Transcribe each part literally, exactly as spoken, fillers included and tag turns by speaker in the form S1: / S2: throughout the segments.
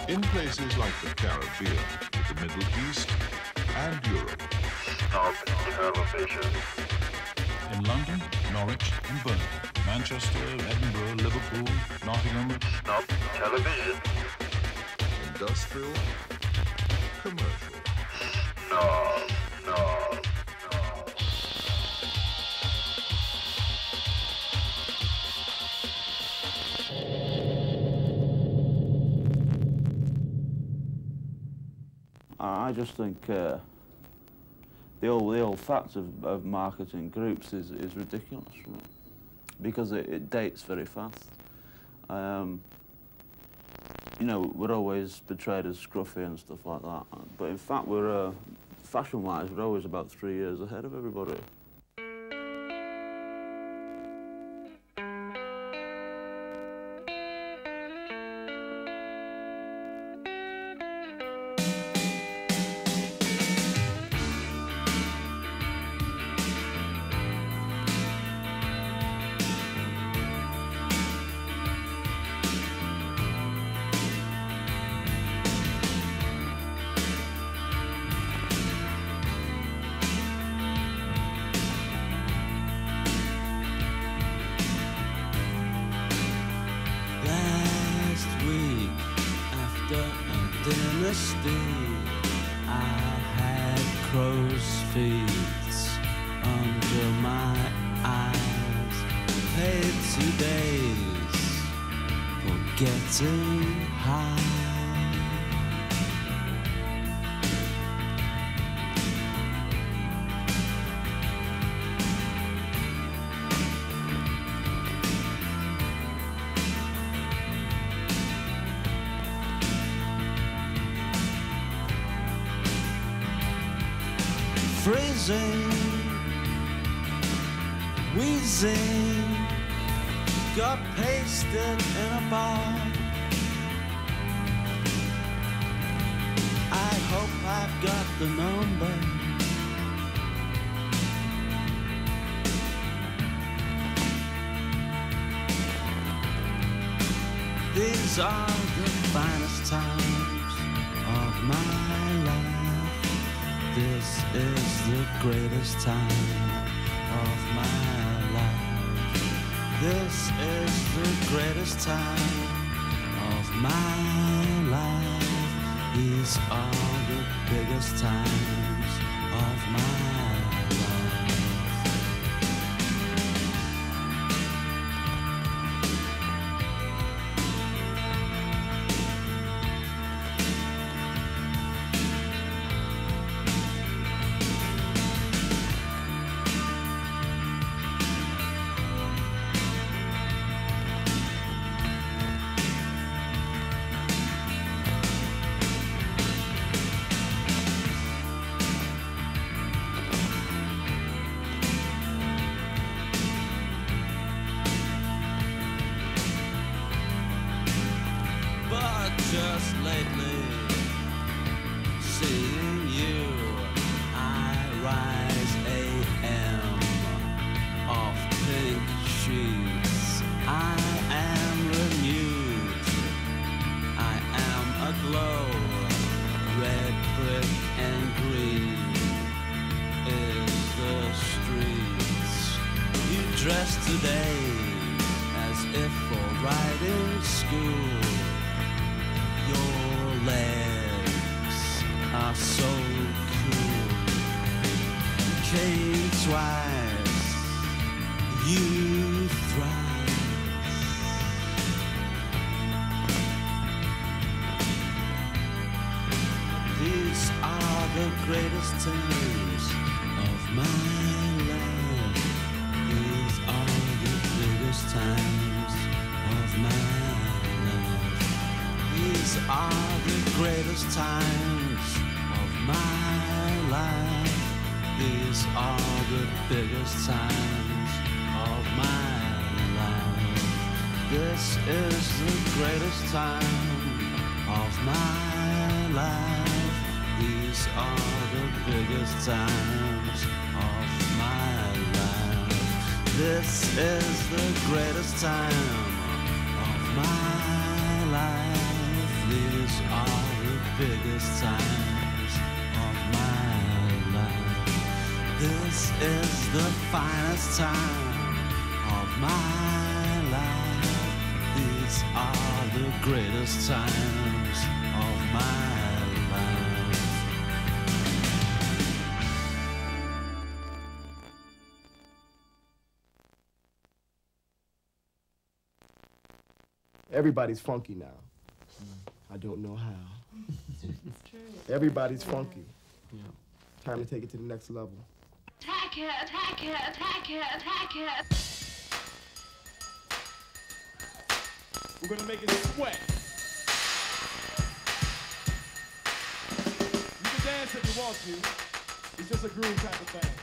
S1: In places like the Caribbean, the Middle East, and Europe.
S2: Snob television.
S3: In London, Norwich, and Birmingham, Manchester, Edinburgh, Liverpool, Nottingham.
S2: Snob television.
S1: Industrial, commercial.
S2: Snob, snob, snob.
S4: I just think uh, the old the old fact of, of marketing groups is is ridiculous, right? Because it, it dates very fast. Um, you know, we're always portrayed as scruffy and stuff like that, but in fact, we're uh, fashion-wise, we're always about three years ahead of everybody.
S5: Freezing, wheezing, got pasted in a bar. I hope I've got the number. These are the finest times of my life. This is the greatest time of my life. This is the greatest time of my life. These are the biggest times of my life. Just lately, seeing you, I rise A M off pink sheets. I am renewed, I am aglow. Red brick and green is the streets. You dress today as if for riding school. Your legs are so cool. Came twice, you thrice. These are the greatest times of my life. These are the biggest times of my life. These are the greatest times of my life. These are the biggest times of my life. This is the greatest time of my life. These are the biggest times of my life. This is the greatest time of my life. These are biggest times of my life. This is the finest time of my life. These are the greatest times of my life.
S6: Everybody's funky now. I don't know how. Everybody's funky. Yeah. Time to take it to the next level.
S7: Attack it, attack it, attack it, attack it.
S8: We're gonna make it sweat. You can dance if you want to. It's just a groove type of thing.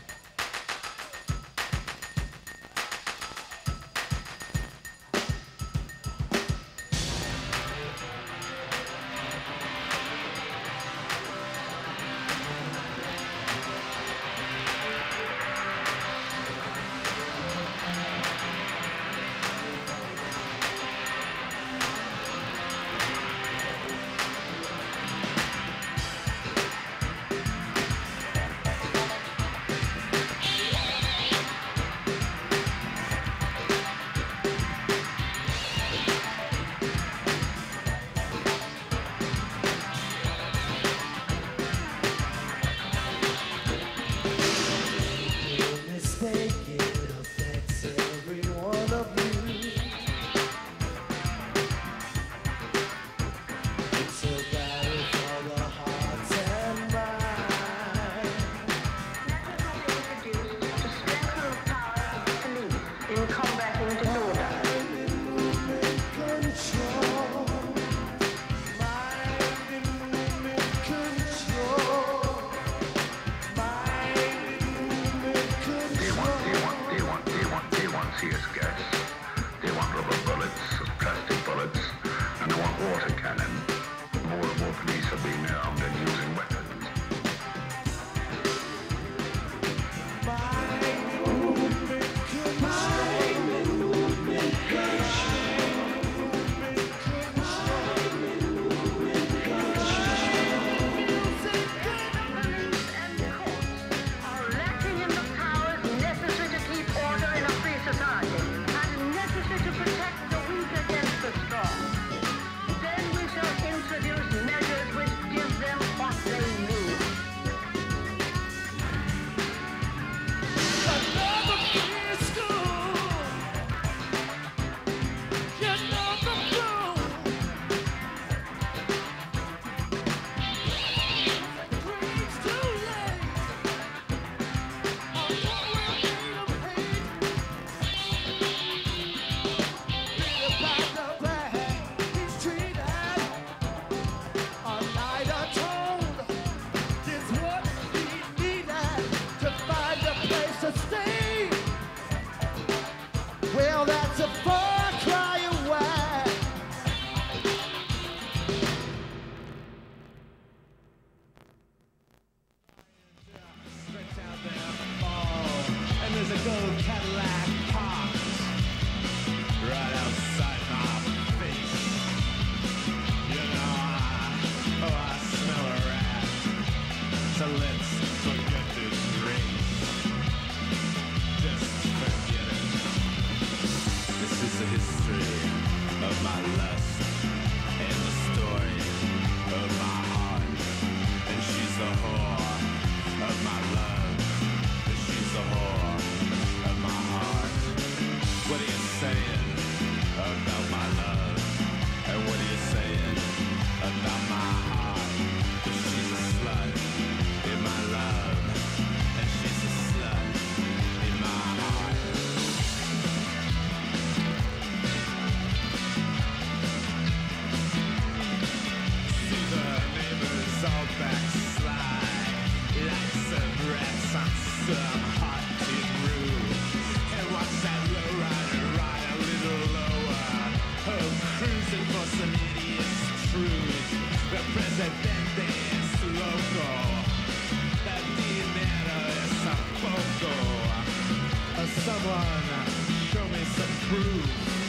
S9: Someone show me some proof.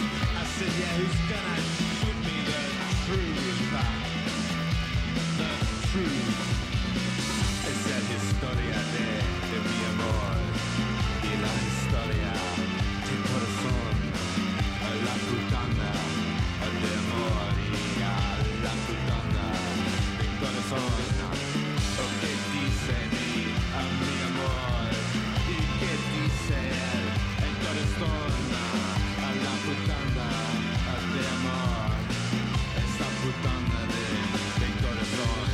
S9: I said, yeah, who's gonna shoot me the truth? The
S5: persona. O che dice mi, a mi amor, y che dice él, el corazón, a la putana de amor, esa putana de, de corazón.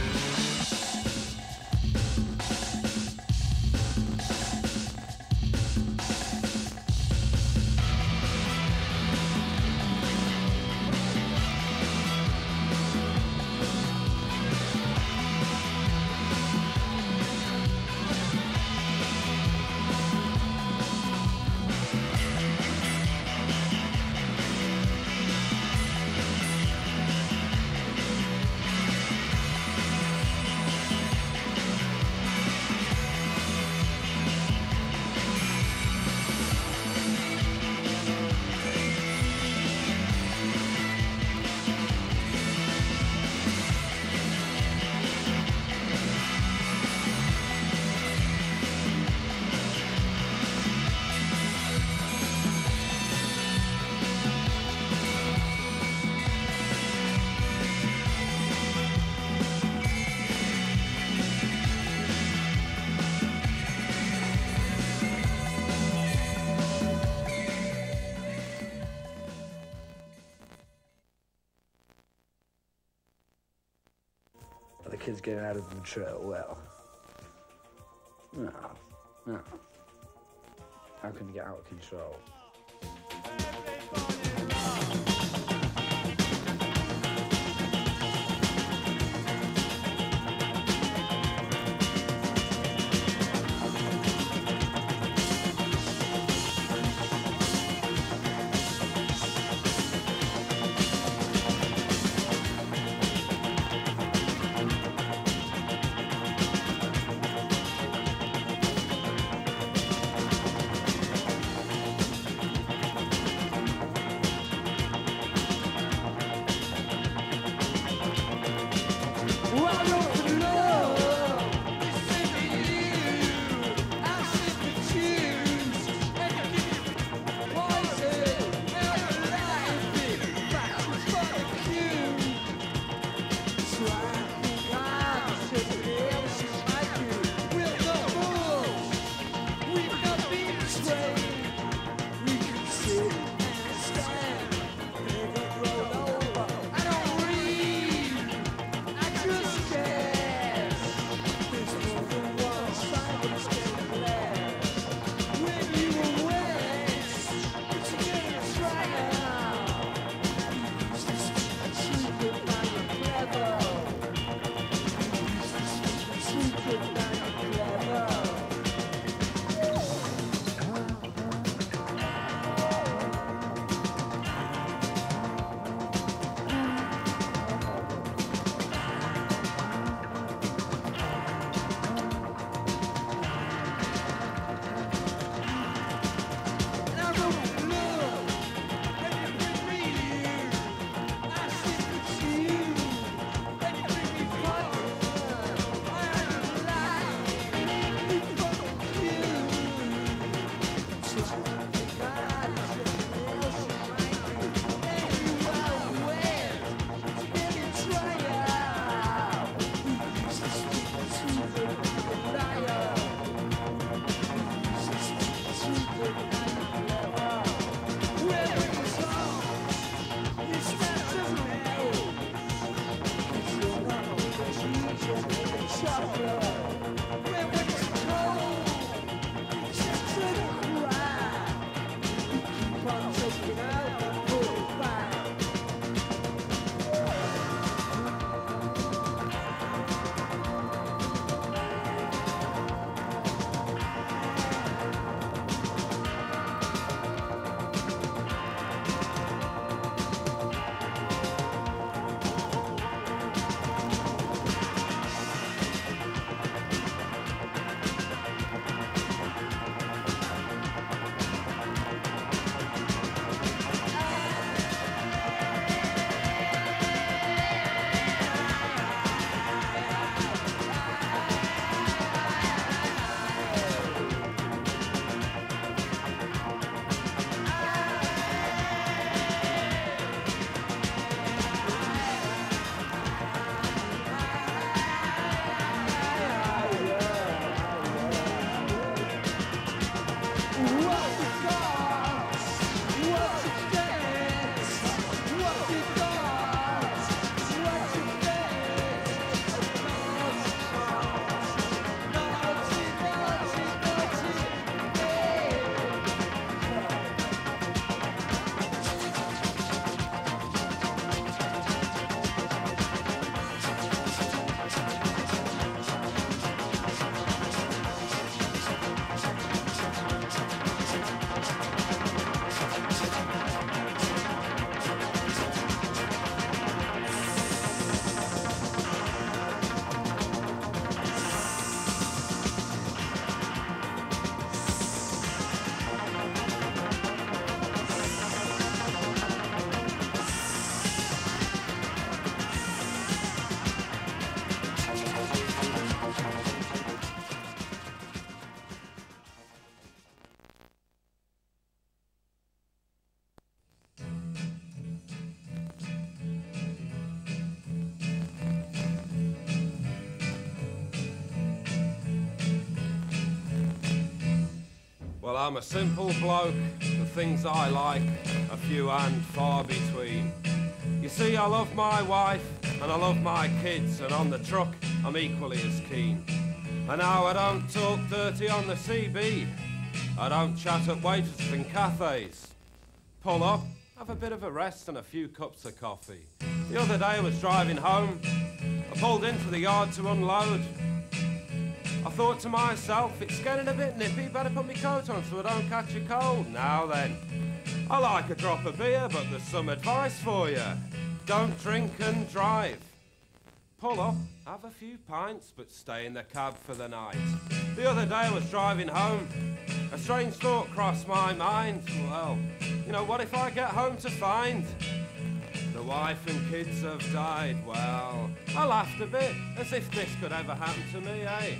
S10: Are the kids getting out of control? Well, no, no. How can you get out of control?
S11: Well, I'm a simple bloke, the things I like are few and far between. You see, I love my wife and I love my kids, and on the truck I'm equally as keen. And now I don't talk dirty on the C B, I don't chat at waitresses in cafes. Pull up, have a bit of a rest and a few cups of coffee. The other day I was driving home, I pulled into the yard to unload. I thought to myself, it's getting a bit nippy, better put my coat on so I don't catch a cold. Now then, I like a drop of beer, but there's some advice for you. Don't drink and drive. Pull up, have a few pints, but stay in the cab for the night. The other day I was driving home, a strange thought crossed my mind. Well, you know, what if I get home to find the wife and kids have died? Well, I laughed a bit, as if this could ever happen to me, eh?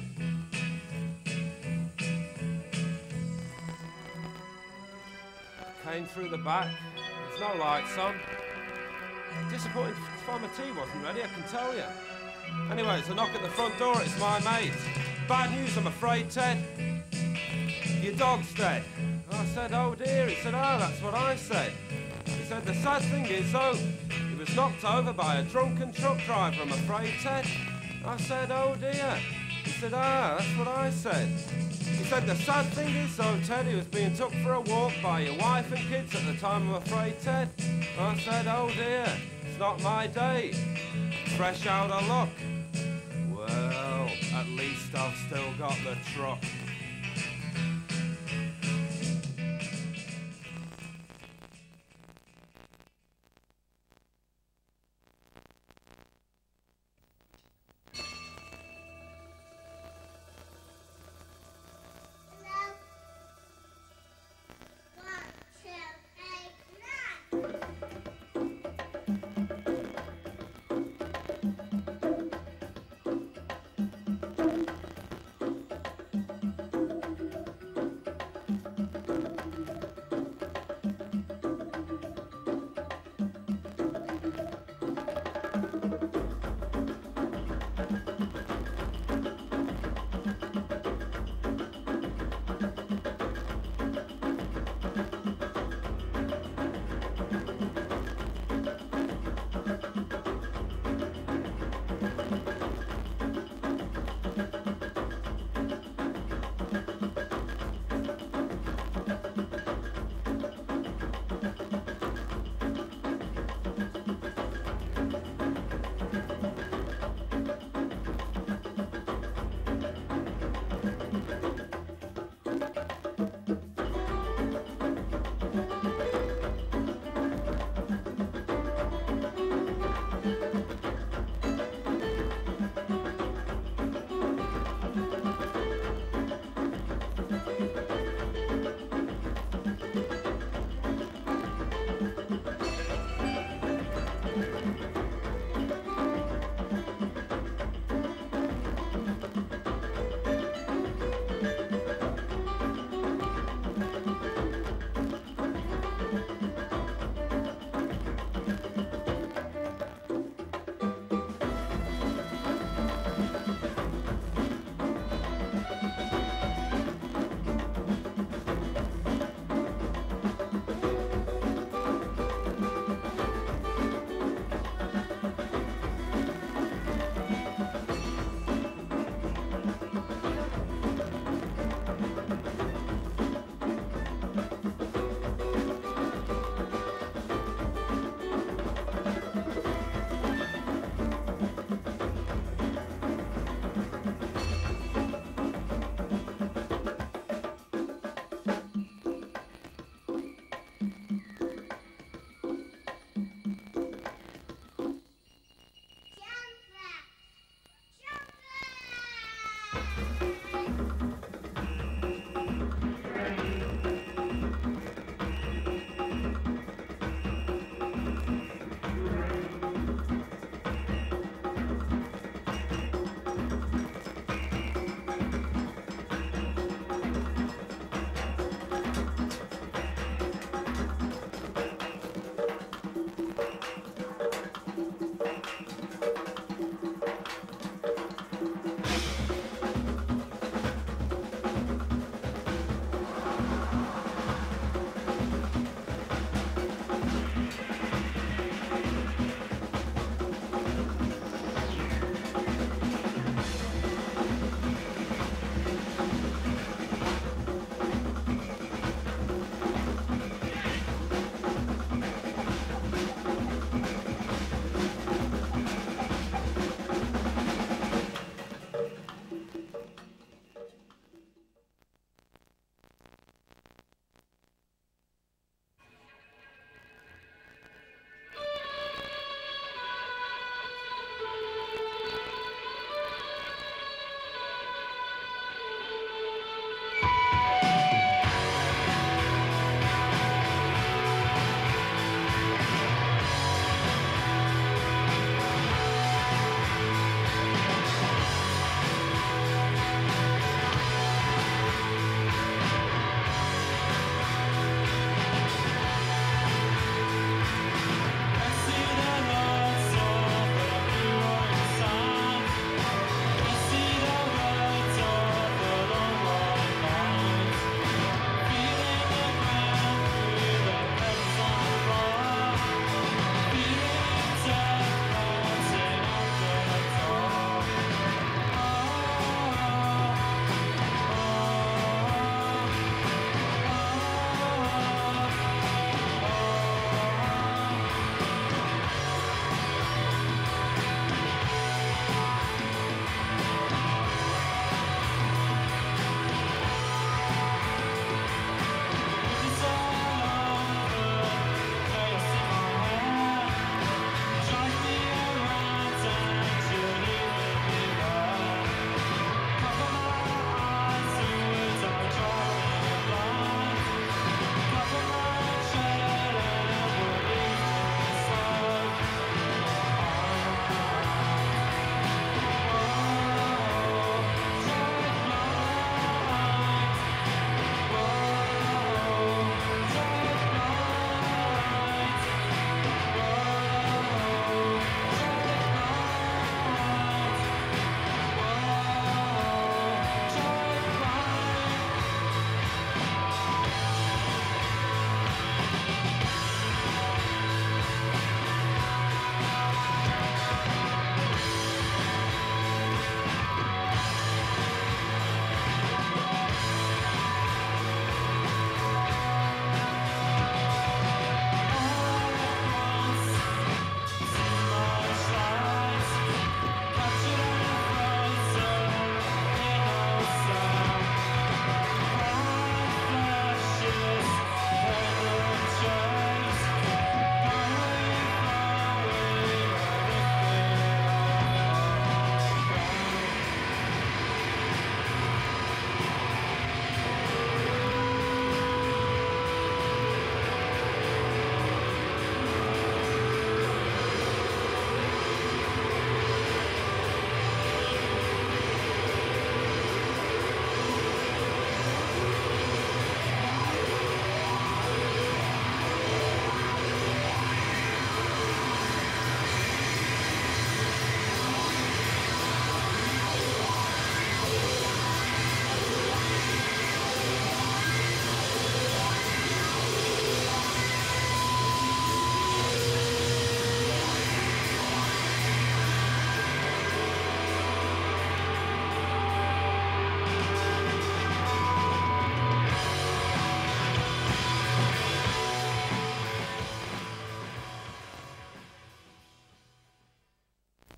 S11: Came through the back, there's no lights on. Disappointed my tea wasn't ready, I can tell you. Anyway, it's a knock at the front door, it's my mate. Bad news, I'm afraid, Ted. Your dog's dead. I said, oh dear. He said, oh, that's what I said. He said, the sad thing is, though, he was knocked over by a drunken truck driver, I'm afraid, Ted. I said, oh dear. He said, ah, that's what I said. He said, the sad thing is, though, Ted, he was being took for a walk by your wife and kids at the time, I'm afraid, Ted. I said, oh dear, it's not my day. Fresh out of luck. Well, at least I've still got the truck.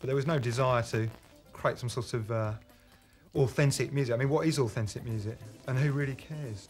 S12: but there was no desire to create some sort of uh, authentic music. I mean, what is authentic music, and who really cares?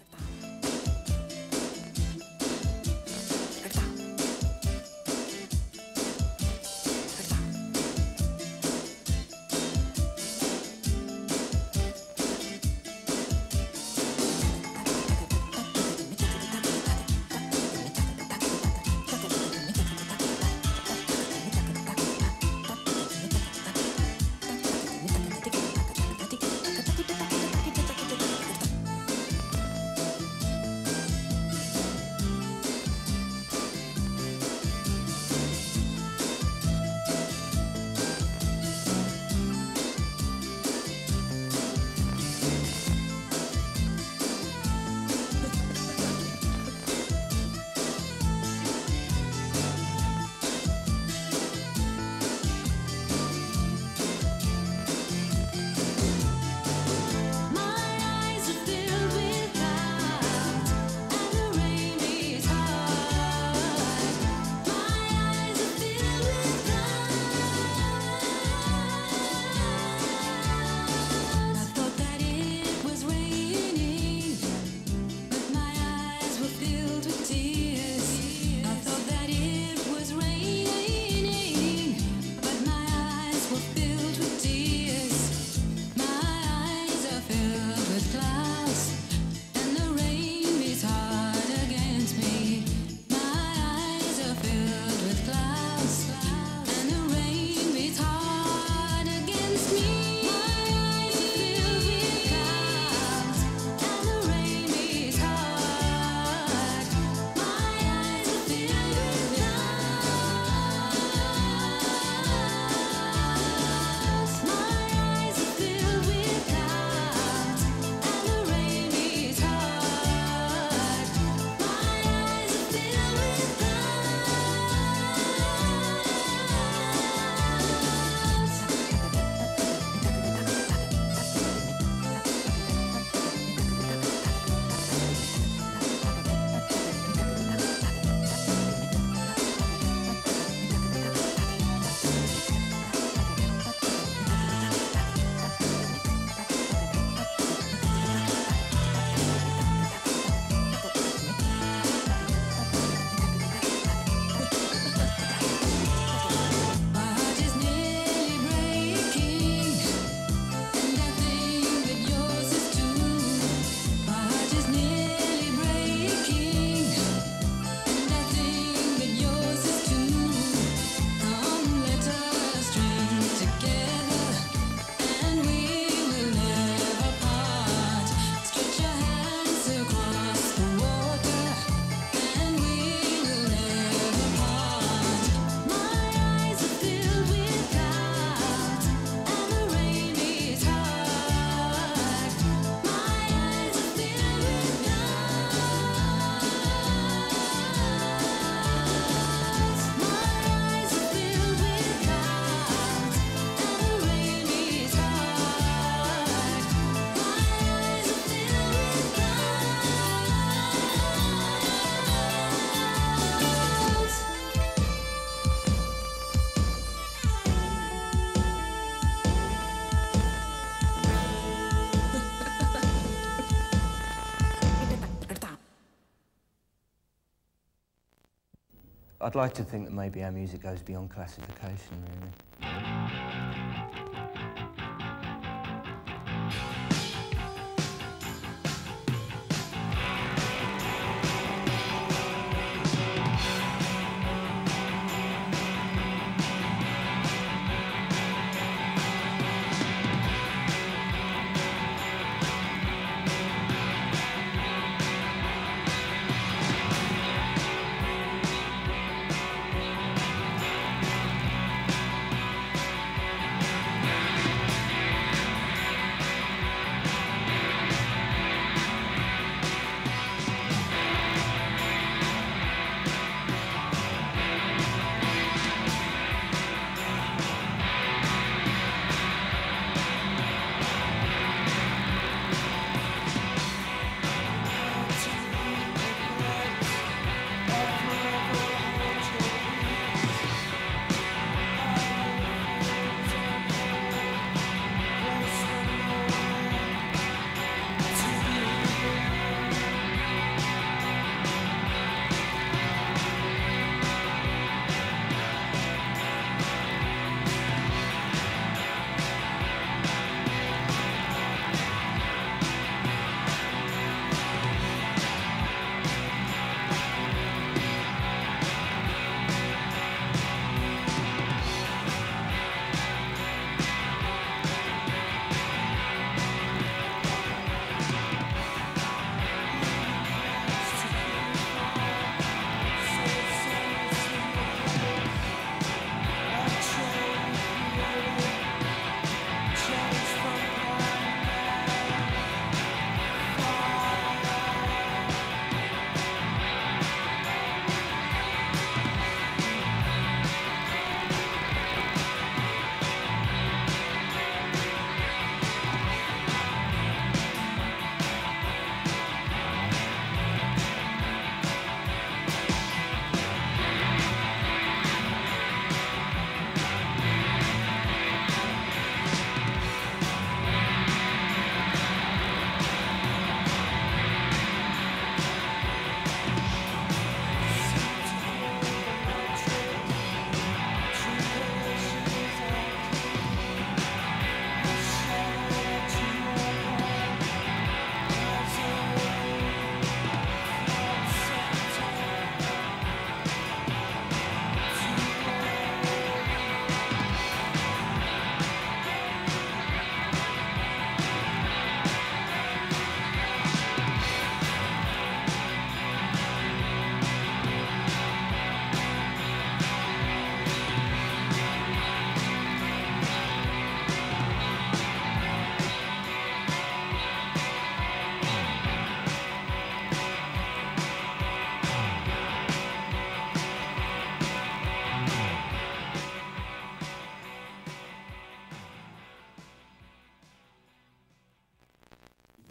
S13: I'd like to think that maybe our music goes beyond classification, really.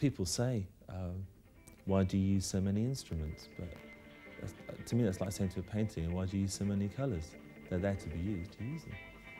S14: people say, um, why do you use so many instruments? But that's, to me, that's like saying to a painting, why do you use so many colours? They're there to be used, you use them.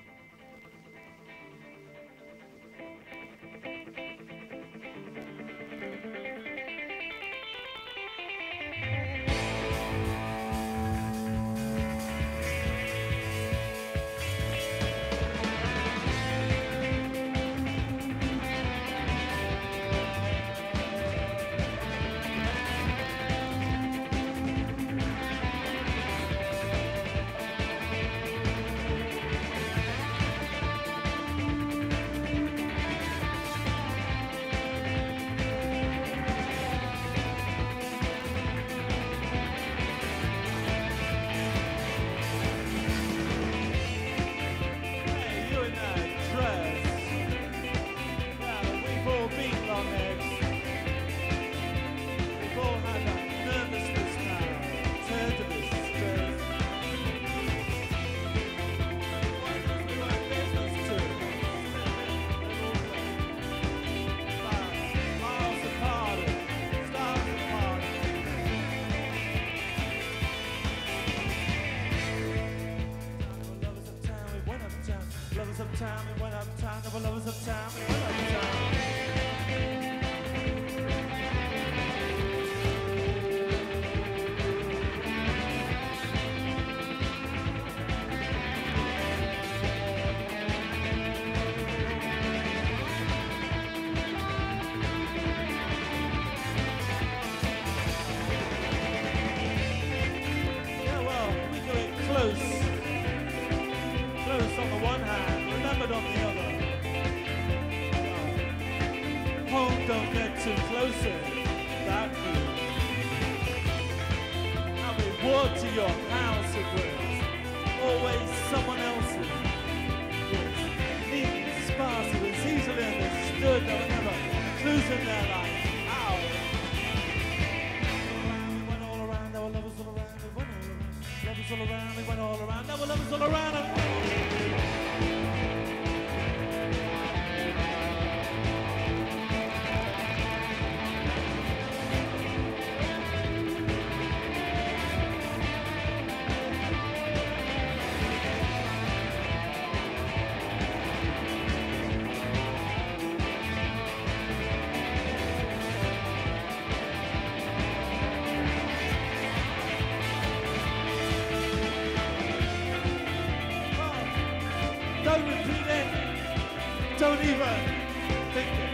S5: Don't even think it.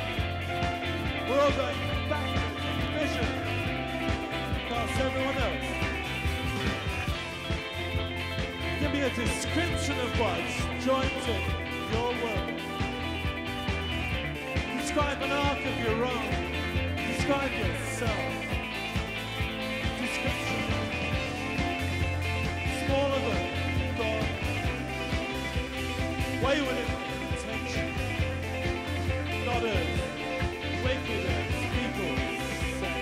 S5: We're all going backwards in vision past everyone else. Give me a description of what's joined in your world. Describe an arc of your own. Describe yourself. Description. Smaller than God. Wayward in intention. Not as wicked as people say.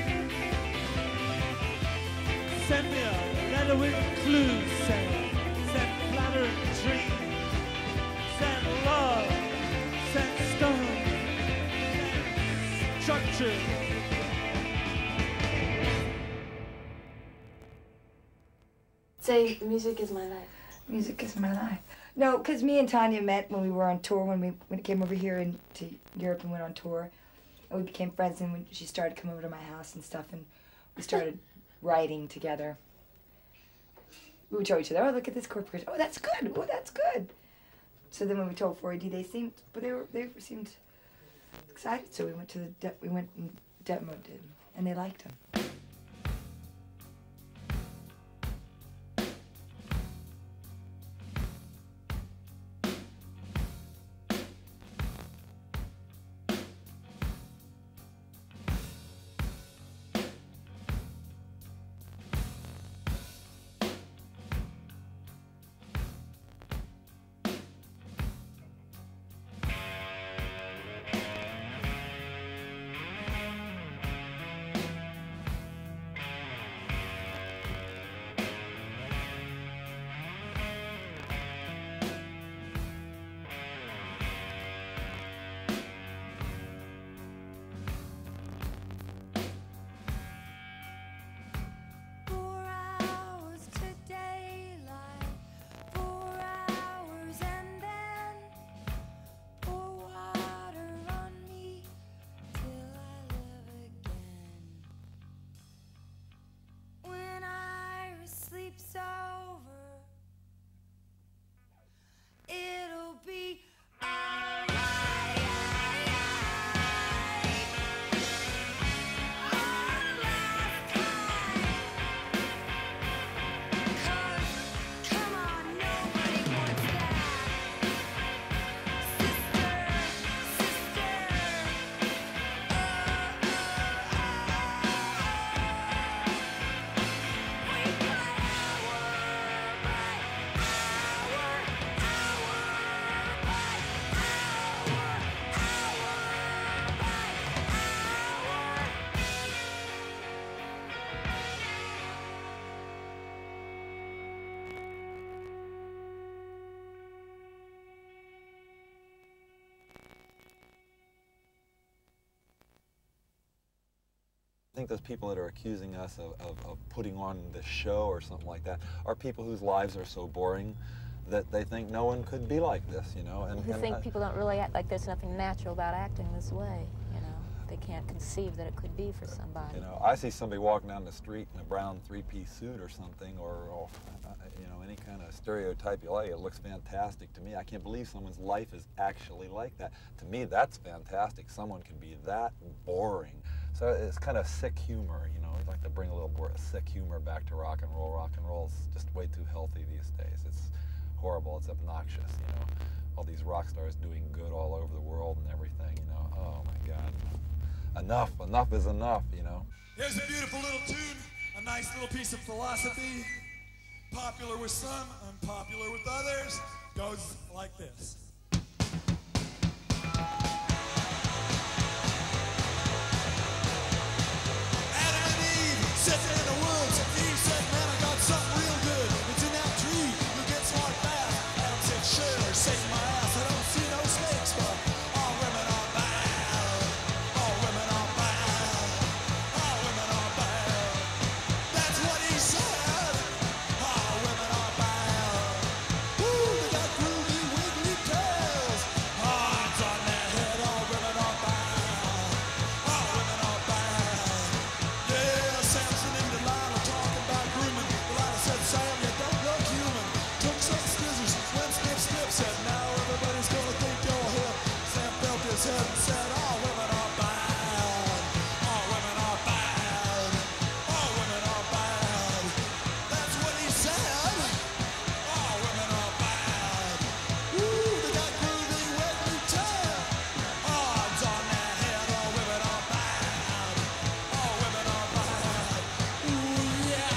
S5: Send me a letter with clues, say. Send flattering dreams. Send love. Send stone. Send structure.
S15: Say, music is my life.
S16: Music is my life. No, because me and Tanya met when we were on tour, when we when it came over here in, to Europe and went on tour. And we became friends, and when she started coming over to my house and stuff, and we started writing together. We would show each other, oh, look at this chord progression. Oh, that's good. Oh, that's good. So then when we told four A D, they seemed, but they were they seemed excited. So we went to the de we went and demoed it, and they liked them. sleep's over, it'll be alright.
S17: I think those people that are accusing us of, of, of putting on this show or something like that are people whose lives are so boring that they think no one could be like this, you know. And
S18: Who
S17: and
S18: think
S17: I,
S18: people don't really act like there's nothing natural about acting this way, you know. They can't conceive that it could be for somebody.
S17: You know, I see somebody walking down the street in a brown three-piece suit or something, or, or uh, you know, any kind of stereotype you like. It looks fantastic to me. I can't believe someone's life is actually like that. To me, that's fantastic. Someone can be that boring. So it's kind of sick humor, you know. We'd like to bring a little more sick humor back to rock and roll. Rock and roll's just way too healthy these days. It's horrible. It's obnoxious, you know. All these rock stars doing good all over the world and everything, you know. Oh my God. Enough. Enough is enough, you know.
S9: Here's a beautiful little tune, a nice little piece of philosophy. Popular with some, unpopular with others. Goes like this. Sitting in the woods, Eve said, man, I got something real good. It's in that tree, you get smart fast. Adam said, sure, shake my ass. I don't see no snakes, but all women are bad. All women are bad. All women are bad. That's what he said. All women are bad. Ooh, they got groovy, wiggly tails. Horns on their head, all women are bad. All women are bad. Yeah, Samson and Delilah talking about grooming. Delilah said, Sam, you don't look human. Took some scissors, went snip, snip, said, now everybody's gonna think you're hip. Sam felt his head and said, all women are bad. All women are bad. All women are bad. That's what he said. All women are bad. Ooh, they got groovy, wiggly tail. Odds on their head, all women are bad. All women are bad. Ooh, yeah.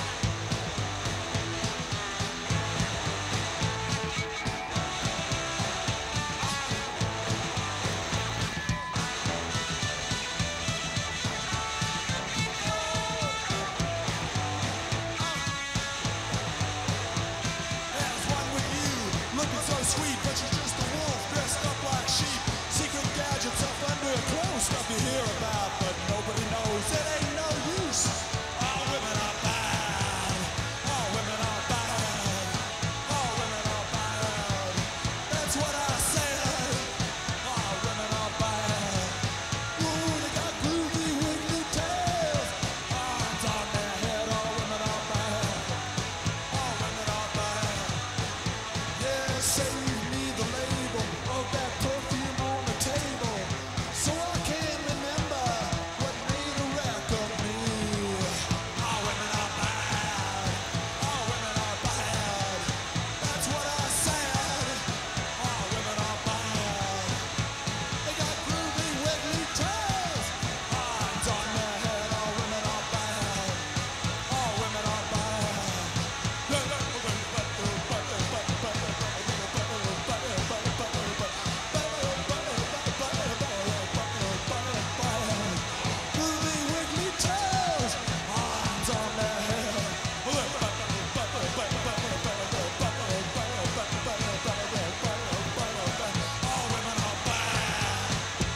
S9: There's one with you, looking so sweet, but she's just a wolf dressed up like sheep. Secret gadgets up under her clothes, stuff you hear about, but nobody knows. It ain't no use. All women are bad. All women are bad. All women are bad. That's what I said. All women are bad. Ooh, they got groovy, wiggly tails. Horns on their head. All women are bad. All women are bad. Yeah, save me the label of that perfume on the table, so I can remember what made a wreck of me. All women are bad. All women are bad. That's what I said. All women are bad. They got groovy, wiggly tails. Horns on their head. All women are bad. All women are bad. Groovy, wiggly tails, horns on their head. All women are bad.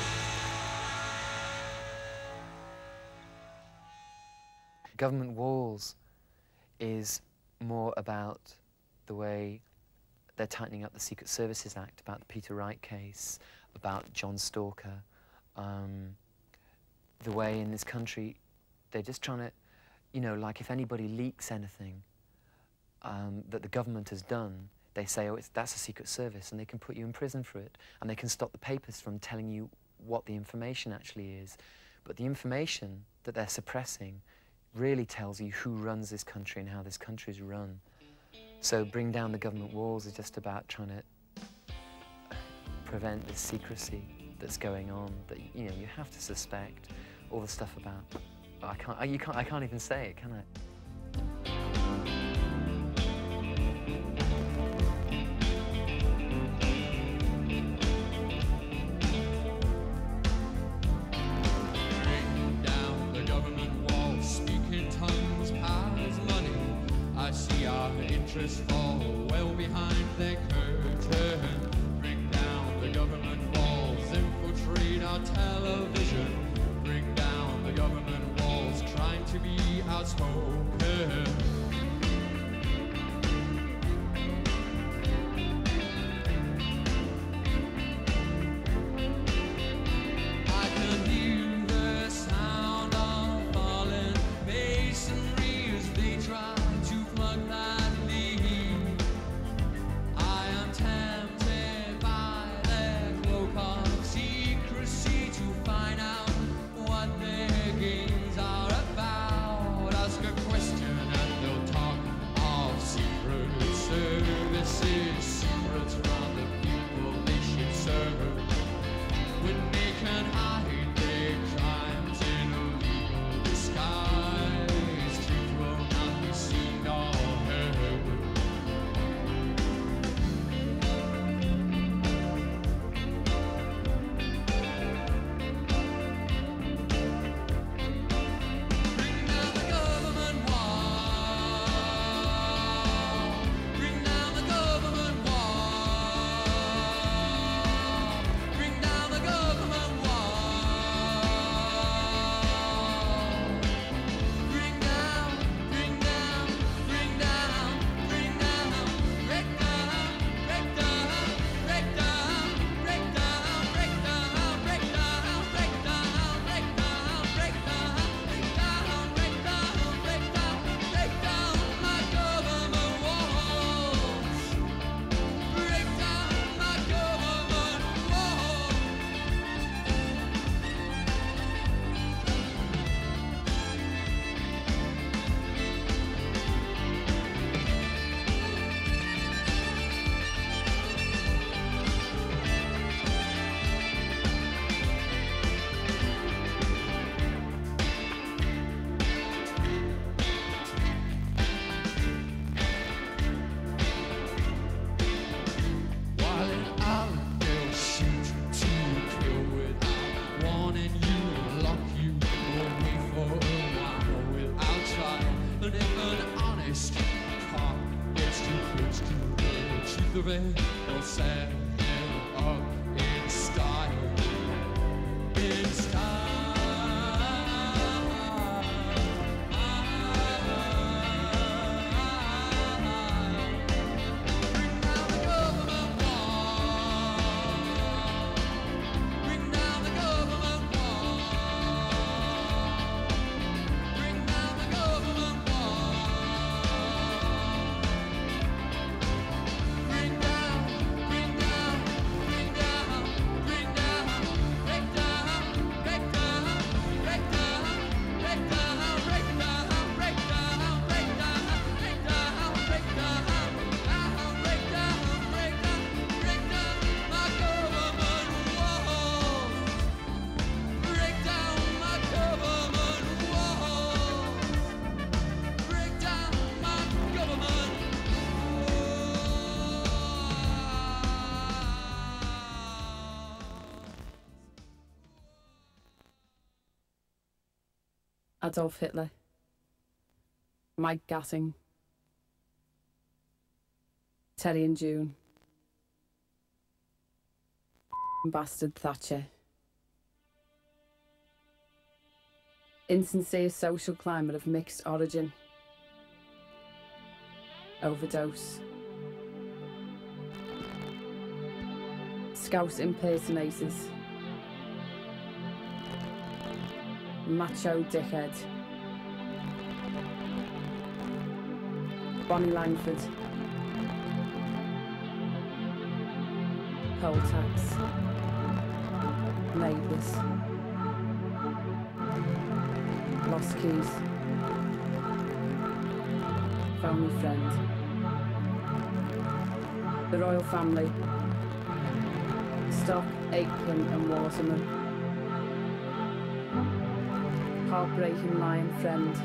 S19: Government Walls is more about the way they're tightening up the Secret Services Act, about the Peter Wright case, about John Stalker, um, the way in this country they're just trying to, you know, like if anybody leaks anything, um, that the government has done, they say, oh, it's, that's a secret service, and they can put you in prison for it, and they can stop the papers from telling you what the information actually is. But the information that they're suppressing really tells you who runs this country and how this country is run. So bring down the government walls is just about trying to prevent this secrecy that's going on, that, you know, you have to suspect all the stuff about. I can't, I, you can't, I can't even say it, can I?
S5: Fall well behind their curtain. Bring down the government walls, infiltrate our television. Bring down the government walls, trying to be outspoken.
S20: Adolf Hitler, Mike Gatting, Terry and June, bastard Thatcher, insincere social climate of mixed origin, overdose, Scouse impersonators, macho dickhead, Bonnie Langford, poll tax, neighbours, lost keys, family friend, the royal family, Stock, Aitken and Waterman, heartbreaking lion friend,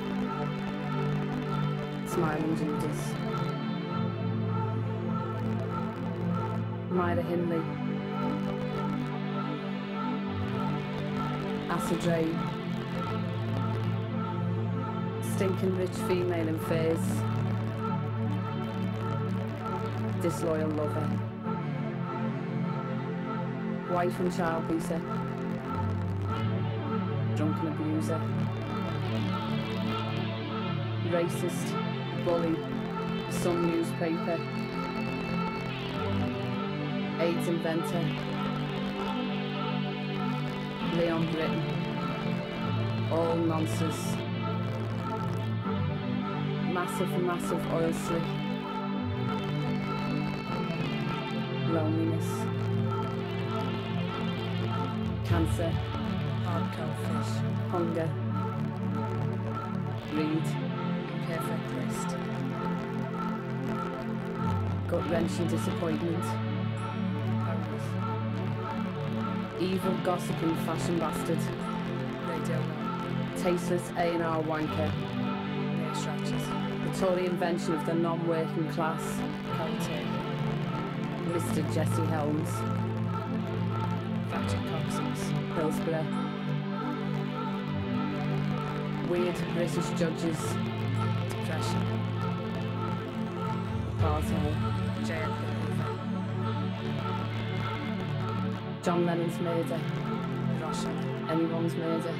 S20: Smiling Judas, Myra Hindley, Acid Rain, Stinking Rich Female in Fears, Disloyal Lover, Wife and Child Beater, Drunken Abuser, Racist, Bully, Sun Newspaper, AIDS Inventor, Leon Britton, All Nonsense, Massive Massive Oil Slick, Loneliness, Cancer, Hardcore Fish, Hunger, Greed, Perfect List, Gut-wrenching Disappointment, Evil Gossiping Fashion Bastard, Radio Tasteless A and R Wanker, Near Scratches, The Tory Invention of the Non-Working Class, County, Mister Jesse Helms, Fractured Coxons, Hillsborough, Weird British Judges, Depression, Apartheid, J L Hoover, John Lennon's Murder, Russia, Anyone's Murder,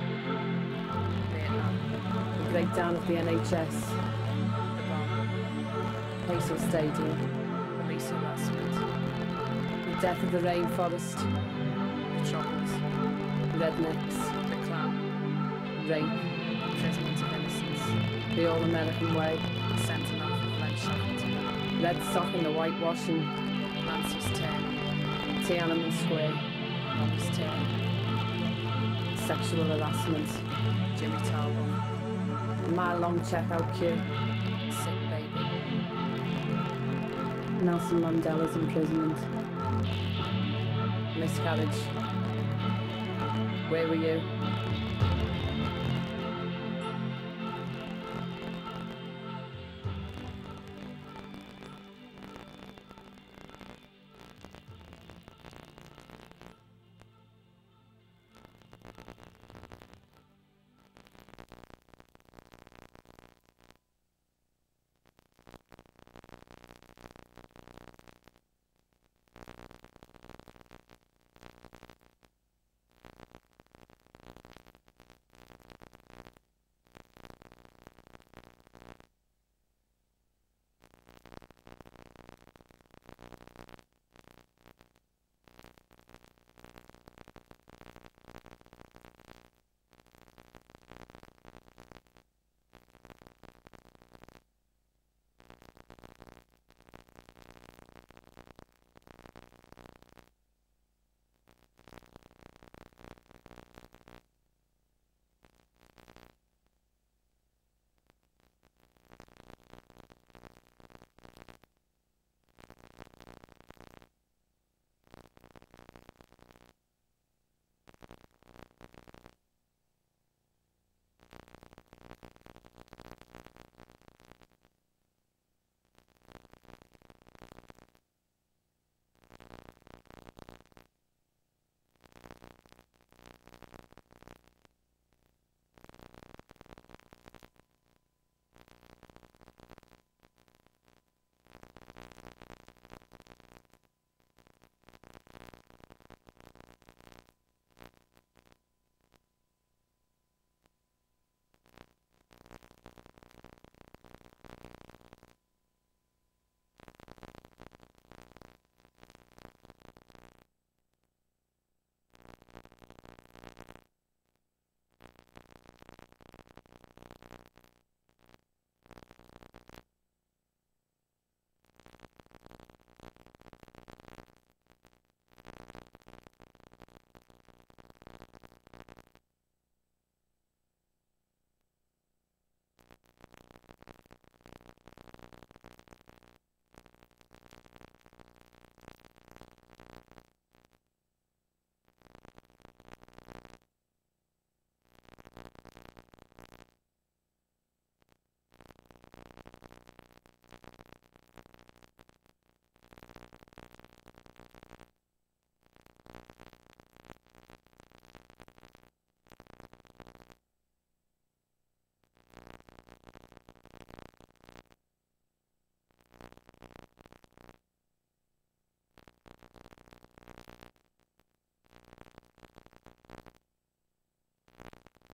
S20: Vietnam, The Breakdown of the N H S, The Bomb, Hazel Stadium, Release Harassment, The Death of the Rainforest, Metropolis, Rednecks, The Clan, Rape, Imprisonment of Innocence, The All-American Way, Sentinel, Red Shackleton, Red Sock in the Whitewashing, Nancy's Turn, Tiananmen Square, Mom's Turn, Sexual Harassment, Jimmy Talbot, Mile Long Checkout Queue, Sick Baby, Nelson Mandela's Imprisonment, Miscarriage, Where Were You?